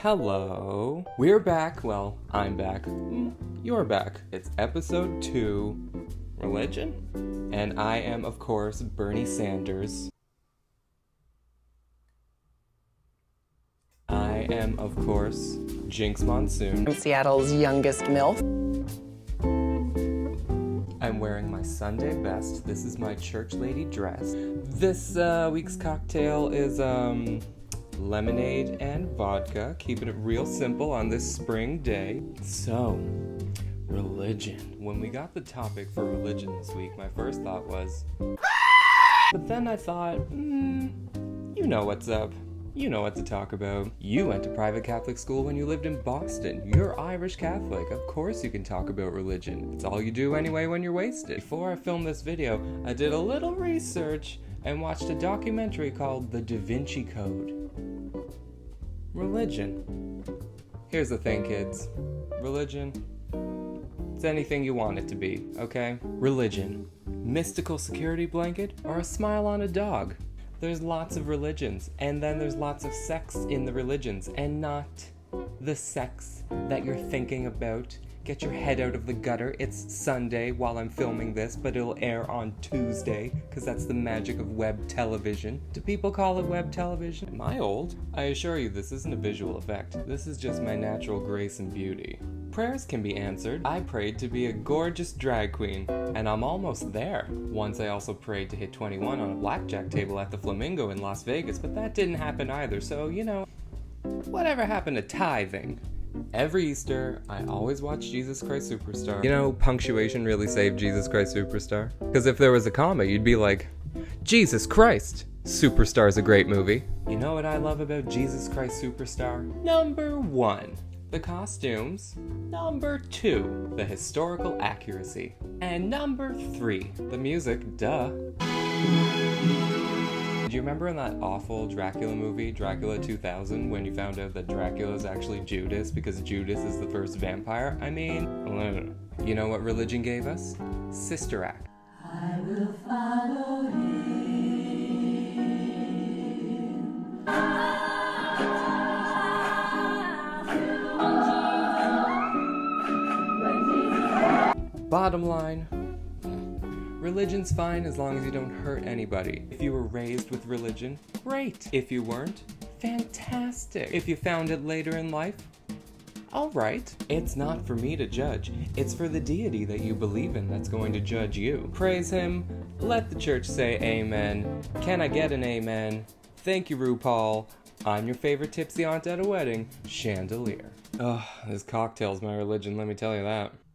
Hello. We're back. Well, I'm back. You're back. It's episode 2, Religion. And I am, of course, Bernie Sanders. I am, of course, Jinx Monsoon. I'm Seattle's youngest MILF. I'm wearing my Sunday best. This is my church lady dress. This week's cocktail is lemonade and vodka, keeping it real simple on this spring day. So, religion. When we got the topic for religion this week, my first thought was, but then I thought, you know what's up. You know what to talk about. You went to private Catholic school when you lived in Boston. You're Irish Catholic. Of course you can talk about religion. It's all you do anyway when you're wasted. Before I filmed this video, I did a little research and watched a documentary called The Da Vinci Code. Religion. Here's the thing, kids. Religion, it's anything you want it to be, okay? Religion. Mystical security blanket or a smile on a dog? There's lots of religions, and then there's lots of sects in the religions, and not the sex that you're thinking about. Get your head out of the gutter. It's Sunday while I'm filming this, but it'll air on Tuesday, because that's the magic of web television. Do people call it web television? Am I old? I assure you this isn't a visual effect. This is just my natural grace and beauty. Prayers can be answered. I prayed to be a gorgeous drag queen, and I'm almost there. Once I also prayed to hit 21 on a blackjack table at the Flamingo in Las Vegas, but that didn't happen either, so, you know, whatever happened to tithing? Every Easter, I always watch Jesus Christ Superstar. You know, punctuation really saved Jesus Christ Superstar. Because if there was a comma, you'd be like, Jesus Christ! Superstar's a great movie. You know what I love about Jesus Christ Superstar? Number 1. The costumes. Number 2. The historical accuracy. And number 3. The music, duh. Do you remember in that awful Dracula movie, Dracula 2000, when you found out that Dracula is actually Judas because Judas is the first vampire? I mean, you know what religion gave us? Sister Act. I will follow him. Bottom line, religion's fine as long as you don't hurt anybody. If you were raised with religion, great. If you weren't, fantastic. If you found it later in life, alright. It's not for me to judge. It's for the deity that you believe in that's going to judge you. Praise him. Let the church say amen. Can I get an amen? Thank you, RuPaul. I'm your favorite tipsy aunt at a wedding, Chandelier. Ugh, this cocktail's my religion, let me tell you that.